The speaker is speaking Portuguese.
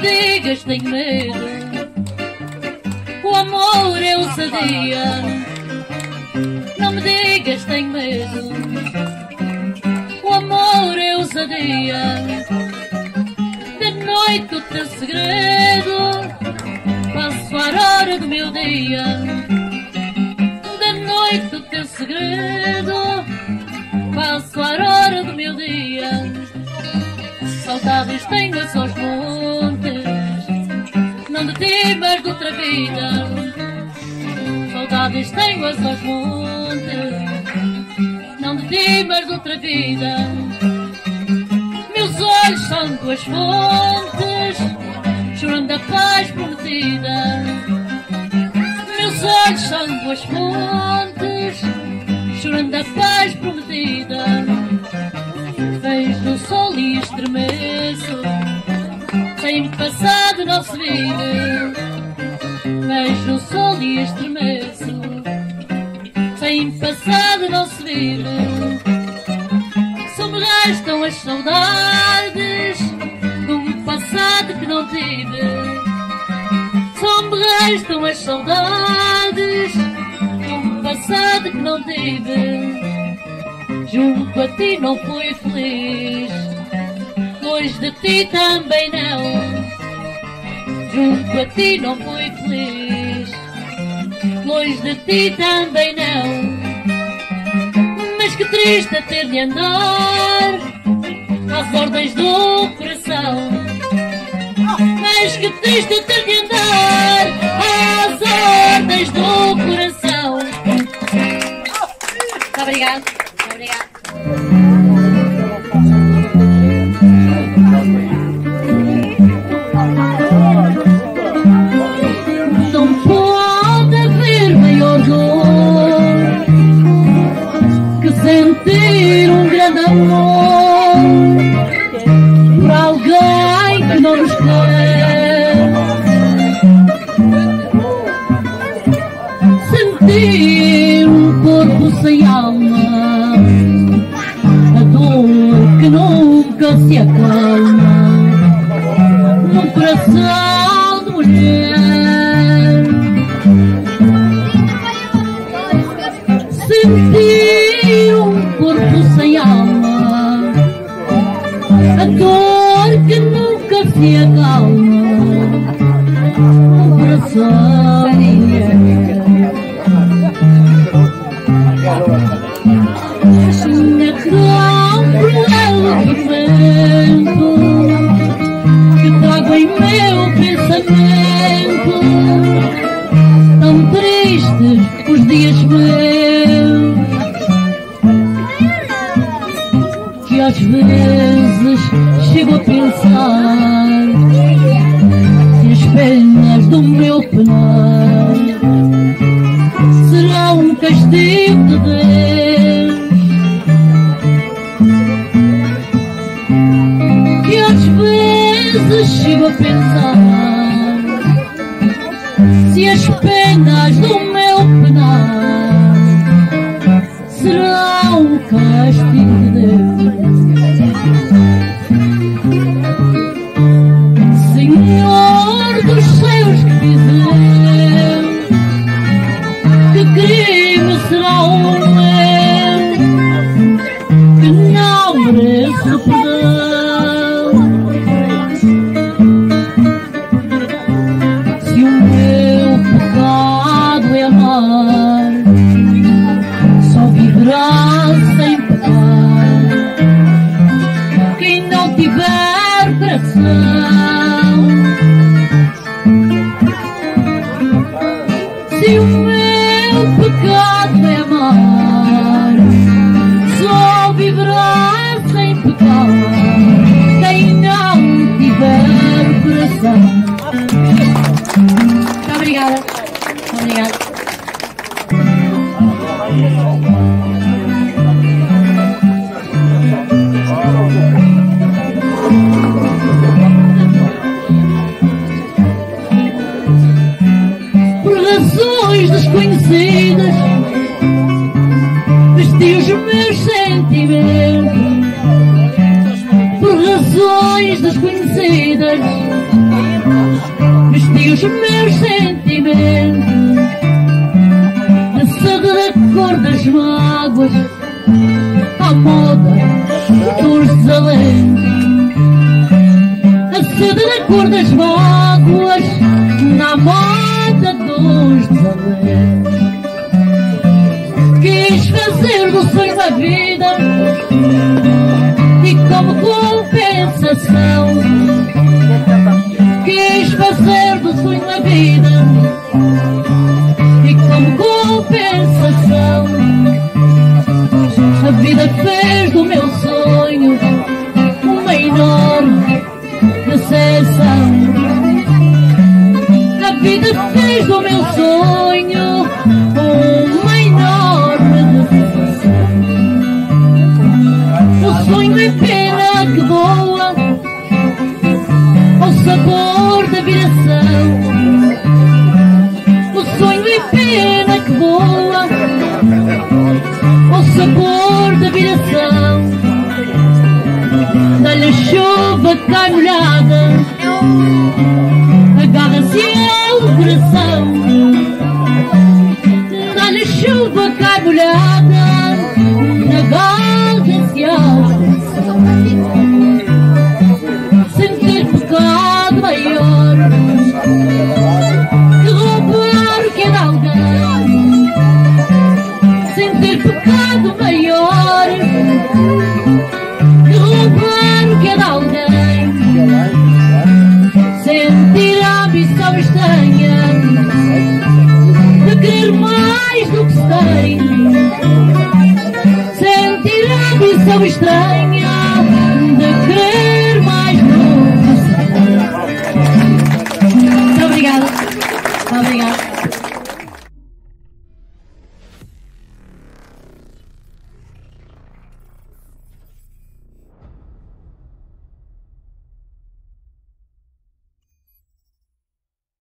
digas tenho medo, o amor é ousadia. Não me digas tenho medo, o amor é ousadia. De noite o teu segredo, passo a hora do meu dia. De noite o teu segredo, passo a hora do meu dia. Saudades tenho-as aos montes, não de ti mas de outra vida. Saudades tenho-as aos montes, não de ti mas de outra vida. Meus olhos são tuas fontes, chorando a paz prometida. Meus olhos são tuas fontes, chorando a paz prometida. Vejo o sol e estremeço, sem passado não se vive. Vejo o sol e estremeço, sem passado não se vive. Só me restam as saudades de um passado que não tive. Só me restam as saudades de um passado que não tive. Junto a ti não fui feliz, longe de ti também não. Junto a ti não fui feliz, longe de ti também não. Mas que triste é ter de andar às ordens do coração. Mas que triste é ter de andar às ordens do coração. Muito obrigado. Obrigada. Não pode haver maior dor que sentir um grande amor por alguém que não nos quer. Sentir um corpo sem alma, que nunca se acalma num coração de mulher. Sentir um corpo sem alma, a dor que nunca se acalma num coração de mulher. Que trago em meu pensamento, tão tristes os dias meus, que às vezes chego a pensar se as penas do meu penar serão um castigo de Deus. Que às vezes chego a pensar se as penas do meu penar serão um castigo de Deus. Senhor dos céus, que fizemos, que crime será o meu, que não mereço perdão. Sem pecar, quem não tiver coração. Se o meu pecado é amar, só viverá sem pecar quem não tiver coração. Muito obrigada. Muito obrigada. Por razões desconhecidas, vesti os meus sentimentos. Por razões desconhecidas, os meus sentimentos, a sede da cor das mágoas, à moda dos desalentos. A sede da cor das mágoas, na moda dos desalentos. Quis fazer do sonho da vida e como compensação, quis fazer do sonho da vida e como compensação, a vida fez do meu sonho uma enorme decepção. A vida fez do meu sonho uma enorme decepção. O sonho é pena que voa ao sabor da viração. O sonho é pena que voa ao sabor da viração. Dá-lhe a chuva, cai molhada, agarra-se ao coração. Dá-lhe a chuva, cai molhada, agarra-se ao coração. Sentir pecado maior que roubar o que é de alguém. Sentir pecado maior que roubar o que é de alguém. Sentir a ambição estranha de querer mais do que se tem. Sentir a ambição estranha